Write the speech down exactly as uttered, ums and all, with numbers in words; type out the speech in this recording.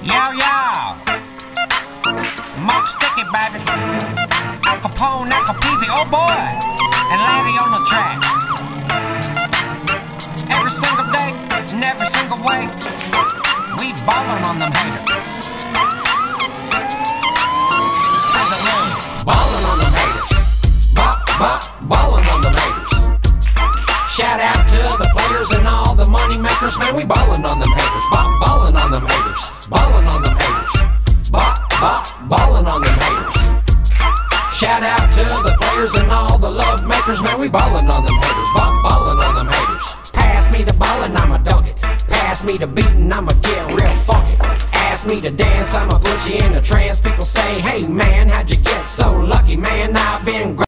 Yo, yo! Muck sticky, baby. Al Capone, Al Peasy, oh boy! And Laddie on the track. Every single day, in every single way, we ballin' on them haters. How's it mean? Ballin' on them haters. Bop, bop, ballin' on them haters. Shout out to the players and all the money makers, man, we ballin' on them haters. Bop, ballin' on them haters. Ballin' on them haters. Bop, bop, ballin' on them haters. Shout out to the players and all the love makers, man, we ballin' on them haters. Bop, ballin' on them haters. Pass me the ball and I'ma dunk it. Pass me the beat and I'ma get real funky. Ask me to dance, I'ma put you in a trance. People say, hey man, how'd you get so lucky? Man, I've been